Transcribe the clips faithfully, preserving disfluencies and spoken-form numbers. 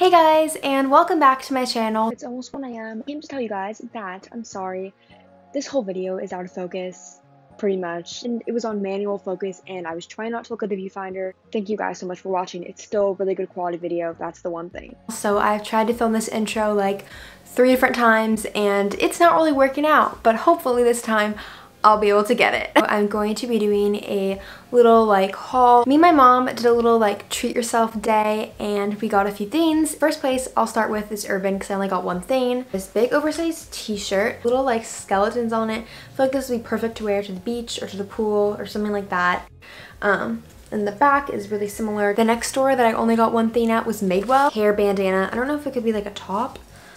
Hey guys, and welcome back to my channel. It's almost one A M I came to tell you guys that I'm sorry. This whole video is out of focus, pretty much. And it was on manual focus, and I was trying not to look at the viewfinder. Thank you guys so much for watching. It's still a really good quality video. That's the one thing. So I've tried to film this intro like three different times, and it's not really working out. But hopefully this time I'll be able to get it. I'm going to be doing a little like haul. Me and my mom did a little like treat yourself day and we got a few things. First place I'll start with is Urban because I only got one thing. This big oversized t-shirt, little like skeletons on it. I feel like this would be perfect to wear to the beach or to the pool or something like that. Um, and the back is really similar. The next store that I only got one thing at was Madewell. Hair bandana. I don't know if it could be like a top.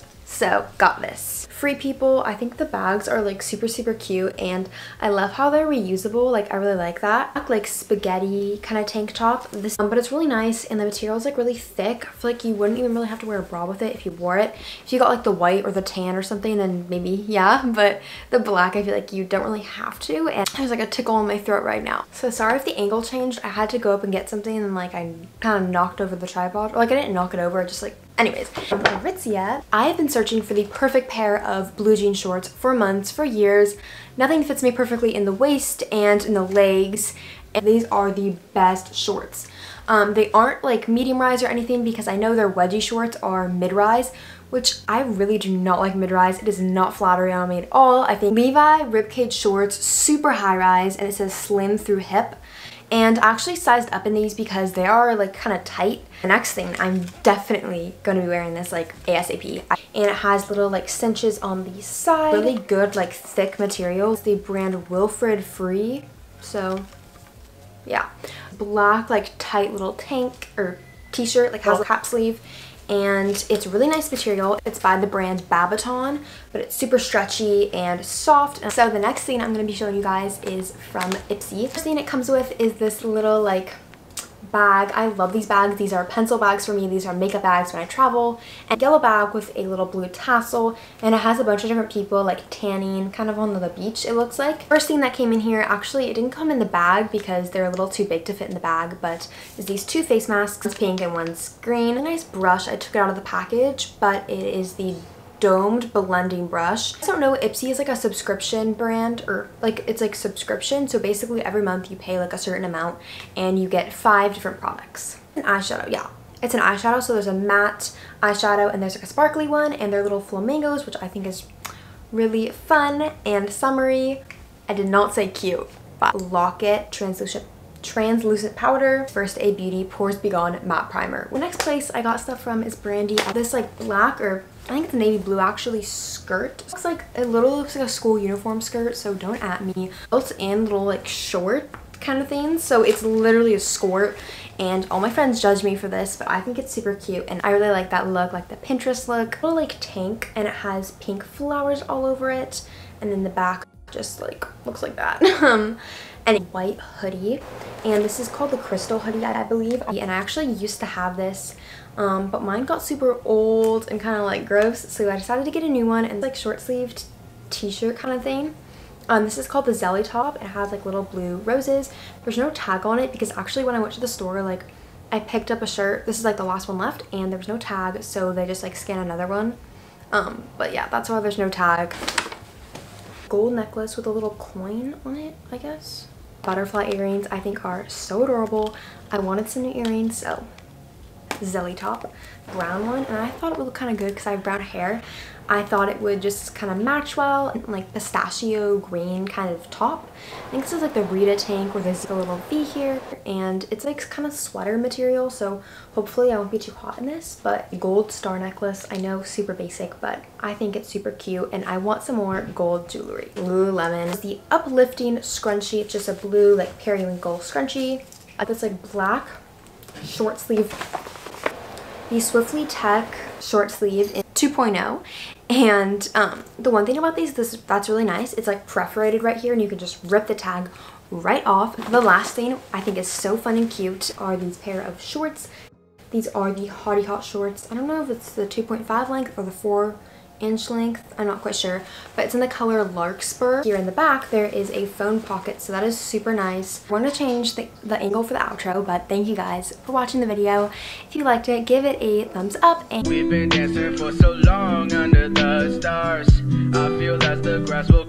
So got this. Free People, I think the bags are like super super cute and I love how they're reusable. Like I really like that. Like spaghetti kind of tank top. This um, but it's really nice and the material is like really thick. I feel like you wouldn't even really have to wear a bra with it if you wore it. If you got like the white or the tan or something, then maybe yeah, but the black I feel like you don't really have to. And there's like a tickle in my throat right now. So sorry if the angle changed. I had to go up and get something and like I kind of knocked over the tripod. Or like I didn't knock it over, I just like anyways, from Aritzia, I have been searching for the perfect pair of blue jean shorts for months, for years. Nothing fits me perfectly in the waist and in the legs, and these are the best shorts. Um, they aren't like medium rise or anything because I know their wedgie shorts are mid-rise, which I really do not like mid-rise. It is not flattering on me at all. I think Levi ribcage shorts, super high rise, and it says slim through hip. And I actually sized up in these because they are like kind of tight. The next thing, I'm definitely going to be wearing this like ASAP. And it has little like cinches on the side. Really good like thick materials. The brand Wilfred Free. So yeah. Black like tight little tank or t-shirt, like has a cap sleeve. And it's really nice material. It's by the brand Babaton, but it's super stretchy and soft. And so the next thing I'm going to be showing you guys is from Ipsy. First thing it comes with is this little like bag. I love these bags. These are pencil bags for me. These are makeup bags when I travel. And yellow bag with a little blue tassel, and it has a bunch of different people like tanning kind of on the beach, it looks like. First thing that came in here, actually it didn't come in the bag because they're a little too big to fit in the bag, but is these two face masks. One's pink and one's green. A nice brush. I took it out of the package, but it is the domed blending brush. I don't know, Ipsy is like a subscription brand, or like it's like subscription, so basically every month you pay like a certain amount and you get five different products. An eyeshadow, yeah, it's an eyeshadow. So there's a matte eyeshadow and there's like a sparkly one, and they're little flamingos, which I think is really fun and summery. I did not say cute, but Lock-It translucent translucent powder, First Aid Beauty Pores Be Gone matte primer. The next place I got stuff from is Brandy. This like black, or I think it's navy blue actually, skirt. It looks like it literally looks like a school uniform skirt, so don't at me. Built in little like short kind of things, so it's literally a skirt. And all my friends judge me for this, but I think it's super cute and I really like that look, like the Pinterest look. A little like tank, and it has pink flowers all over it, and then the back just like looks like that. um and a white hoodie, and this is called the Crystal hoodie, I believe. And I actually used to have this, um, but mine got super old and kind of like gross, so I decided to get a new one, and it's like short-sleeved t-shirt kind of thing. Um, this is called the Zelly top. It has like little blue roses. There's no tag on it because actually when I went to the store, like I picked up a shirt. This is like the last one left, and there was no tag, so they just like scan another one. Um, but yeah, that's why there's no tag. Gold necklace with a little coin on it, I guess. Butterfly earrings I think are so adorable. I wanted some new earrings, so Zelly top, brown one, and I thought it would look kind of good because I have brown hair. I thought it would just kind of match well, and like pistachio green kind of top. I think this is like the Rita tank where there's a little V here, and it's like kind of sweater material, so hopefully I won't be too hot in this. But gold star necklace, I know, super basic, but I think it's super cute, and I want some more gold jewelry. Lululemon. The uplifting scrunchie, it's just a blue like periwinkle scrunchie. It's like black short sleeve. The Swiftly Tech short sleeve in two point oh, and um, the one thing about these this that's really nice, it's like perforated right here and you can just rip the tag right off. The last thing I think is so fun and cute are these pair of shorts. These are the Hottie Hot shorts. I don't know if it's the two point five length or the four inch length, I'm not quite sure, but it's in the color Larkspur. Here in the back there is a phone pocket, so that is super nice. We're going to change the, the angle for the outro, but thank you guys for watching the video. If you liked it, give it a thumbs up. And we've been dancing for so long under the stars. I feel that the grass will